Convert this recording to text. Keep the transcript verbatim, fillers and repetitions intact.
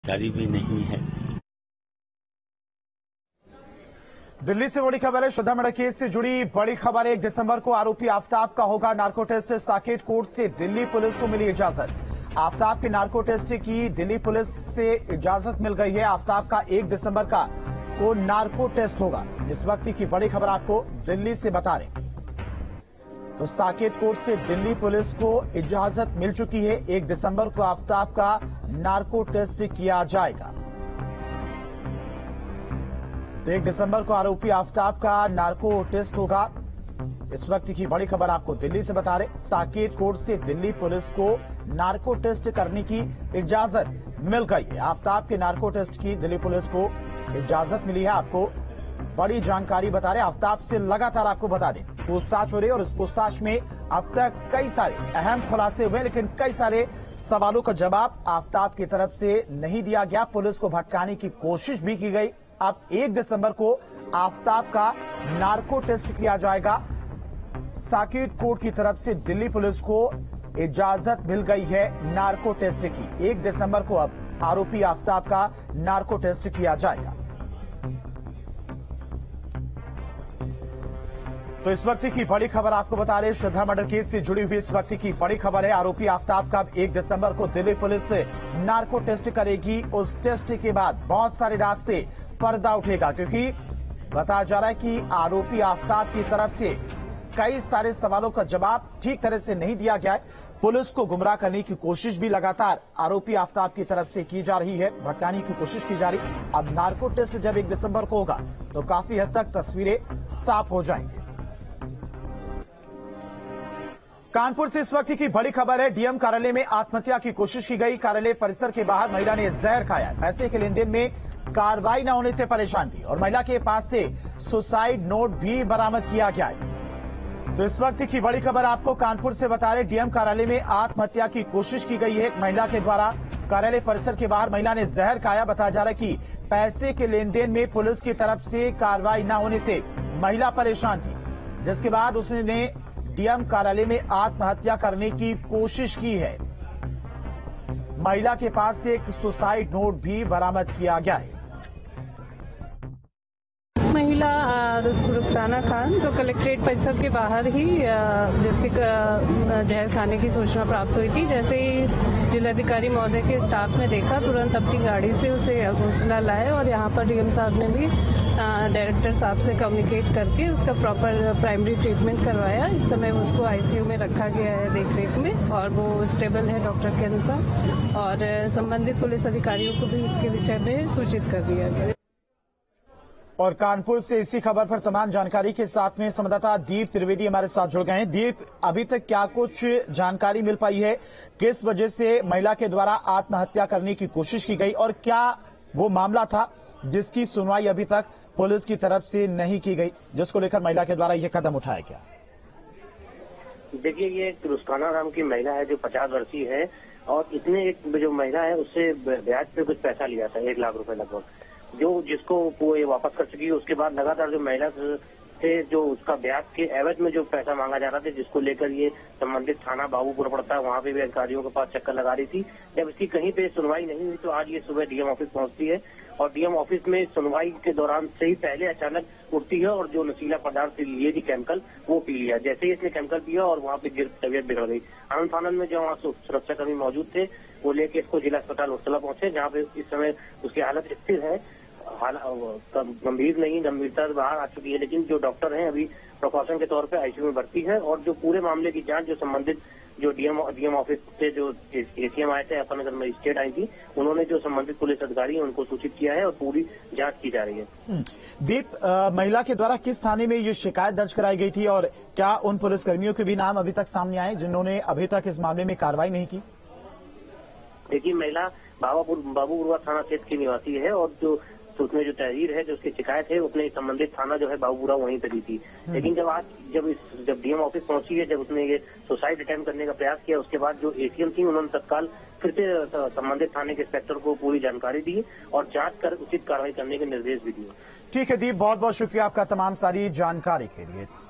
जानकारी भी नहीं है। दिल्ली से बड़ी खबर है। श्रद्धा मर्डर केस से जुड़ी बड़ी खबर है। एक दिसंबर को आरोपी आफ्ताब का होगा नार्को टेस्ट। साकेत कोर्ट से दिल्ली पुलिस को मिली इजाजत। आफ्ताब के नार्को टेस्ट की दिल्ली पुलिस से इजाजत मिल गई है। आफ्ताब का एक दिसंबर का को नार्को टेस्ट होगा। इस वक्त की बड़ी खबर आपको दिल्ली से बता रहे। तो साकेत कोर्ट से दिल्ली पुलिस को इजाजत मिल चुकी है। एक दिसंबर को आफ्ताब का नार्को टेस्ट किया जाएगा। तो एक दिसंबर को आरोपी आफ्ताब का नार्को टेस्ट होगा। इस वक्त की बड़ी खबर आपको दिल्ली से बता रहे। साकेत कोर्ट से दिल्ली पुलिस को नार्को टेस्ट करने की इजाजत मिल गई है। आफ्ताब के नार्को टेस्ट की दिल्ली पुलिस को इजाजत मिली है। आपको बड़ी जानकारी बता रहे। आफ्ताब से लगातार आपको बता दें पूछताछ हो रही है और इस पूछताछ में अब तक कई सारे अहम खुलासे हुए, लेकिन कई सारे सवालों का जवाब आफ्ताब की तरफ से नहीं दिया गया। पुलिस को भटकाने की कोशिश भी की गई। अब एक दिसंबर को आफ्ताब का नार्को टेस्ट किया जाएगा। साकेत कोर्ट की तरफ से दिल्ली पुलिस को इजाजत मिल गई है नार्को टेस्ट की। एक दिसंबर को अब आरोपी आफ्ताब का नार्को टेस्ट किया जाएगा। तो इस वक्त की बड़ी खबर आपको बता रहे। श्रद्धा मर्डर केस से जुड़ी हुई इस वक्त की बड़ी खबर है। आरोपी आफ्ताब का एक दिसंबर को दिल्ली पुलिस से नार्को टेस्ट करेगी। उस टेस्ट के बाद बहुत सारे राज से पर्दा उठेगा, क्योंकि बताया जा रहा है कि आरोपी आफ्ताब की तरफ से कई सारे सवालों का जवाब ठीक तरह से नहीं दिया गया है। पुलिस को गुमराह करने की कोशिश भी लगातार आरोपी आफ्ताब की तरफ से की जा रही है, भटकाने की कोशिश की जा रही। अब नार्को टेस्ट जब एक दिसंबर को होगा तो काफी हद तक तस्वीरें साफ हो जाएंगी। कानपुर से इस वक्त की बड़ी खबर है। डीएम कार्यालय में आत्महत्या की कोशिश की गई। कार्यालय परिसर के बाहर महिला ने जहर खाया। पैसे के लेन देन में कार्रवाई न होने से परेशान थी और महिला के पास से सुसाइड नोट भी बरामद किया गया है। तो इस वक्त की बड़ी खबर आपको कानपुर से बता रहे। डीएम कार्यालय में आत्महत्या की कोशिश की गई है। महिला के द्वारा कार्यालय परिसर के बाहर महिला ने जहर खाया। बताया जा रहा है कि पैसे के लेन देन में पुलिस की तरफ से कार्रवाई न होने से महिला परेशान थी, जिसके बाद उसने डीएम कार्यालय में आत्महत्या करने की कोशिश की है। महिला के पास से एक सुसाइड नोट भी बरामद किया गया है। महिला रुखसाना खान जो कलेक्ट्रेट परिसर के बाहर ही जिसके जहर खाने की सूचना प्राप्त हुई थी, जैसे ही जिलाधिकारी महोदय के स्टाफ ने देखा, तुरंत अपनी गाड़ी से उसे हौसला लाए और यहाँ पर डीएम साहब ने भी डायरेक्टर साहब से कम्युनिकेट करके उसका प्रॉपर प्राइमरी ट्रीटमेंट करवाया। इस समय उसको आईसीयू में रखा गया है देखरेख में और वो स्टेबल है डॉक्टर के अनुसार, और संबंधित पुलिस अधिकारियों को भी इसके विषय में सूचित कर दिया गया। और कानपुर से इसी खबर पर तमाम जानकारी के साथ में संवाददाता दीप त्रिवेदी हमारे साथ जुड़ गए हैं। दीप, अभी तक क्या कुछ जानकारी मिल पाई है? किस वजह से महिला के द्वारा आत्महत्या करने की कोशिश की गई और क्या वो मामला था जिसकी सुनवाई अभी तक पुलिस की तरफ से नहीं की गई, जिसको लेकर महिला के द्वारा यह कदम उठाया गया? देखिए, ये रुस्काना नाम की महिला है जो पचास वर्षीय है और इसने एक जो महिला है उससे ब्याज पे कुछ पैसा लिया था, एक लाख रुपए लगभग, जो जिसको वो ये वापस कर चुकी है। उसके बाद लगातार जो महिला से जो उसका ब्याज के एवज में जो पैसा मांगा जा रहा था, जिसको लेकर ये संबंधित थाना बाबूपुर पड़ता है, वहाँ पे भी अधिकारियों के पास चक्कर लगा रही थी। जब इसकी कहीं पे सुनवाई नहीं हुई तो आज ये सुबह डीएम ऑफिस पहुंचती है और डीएम ऑफिस में सुनवाई के दौरान से ही पहले अचानक उठती है और जो नशीला पदार्थ लिए थी केमिकल वो पी लिया। जैसे ही इसने केमिकल पिया और वहाँ पे गिर तबियत बिगड़ गई। आनंद फानंद में जो वहाँ सुरक्षाकर्मी मौजूद थे वो लेके इसको जिला अस्पताल उर्सला पहुंचे, जहाँ पे इस समय उसकी हालत स्थिर है। गंभीर नहीं, गंभीरता बाहर आ चुकी है, लेकिन जो डॉक्टर हैं अभी प्रिकॉशन के तौर पे आईसीयू में भर्ती है। और जो पूरे मामले की जांच जो संबंधित जो डीएम डीएम ऑफिस से जो एसीएम आए थे, अपन नगर मजिस्ट्रेट आई थी, उन्होंने जो संबंधित पुलिस अधिकारी हैं उनको सूचित किया है और पूरी जांच की जा रही है। दीप, महिला के द्वारा किस थाने में ये शिकायत दर्ज कराई गई थी और क्या उन पुलिसकर्मियों के भी नाम अभी तक सामने आए जिन्होंने अभी तक इस मामले में कार्रवाई नहीं की? देखिए, महिला बाबूपुर बाबूपुरवा थाना क्षेत्र की निवासी है और जो तो उसमें जो तहरीर है, जो उसकी शिकायत है, उसने संबंधित थाना जो है बाबूपुरा वहीं पे दी थी। लेकिन जब आज जब इस जब डीएम ऑफिस पहुंची है, जब उसने ये सुसाइड अटेम्प्ट करने का प्रयास किया, उसके बाद जो एसीएम थी उन्होंने तत्काल फिर से संबंधित थाने के इंस्पेक्टर को पूरी जानकारी दी और जांच कर उचित कार्रवाई करने के निर्देश भी दिए। ठीक है दीप, बहुत बहुत शुक्रिया आपका तमाम सारी जानकारी के लिए।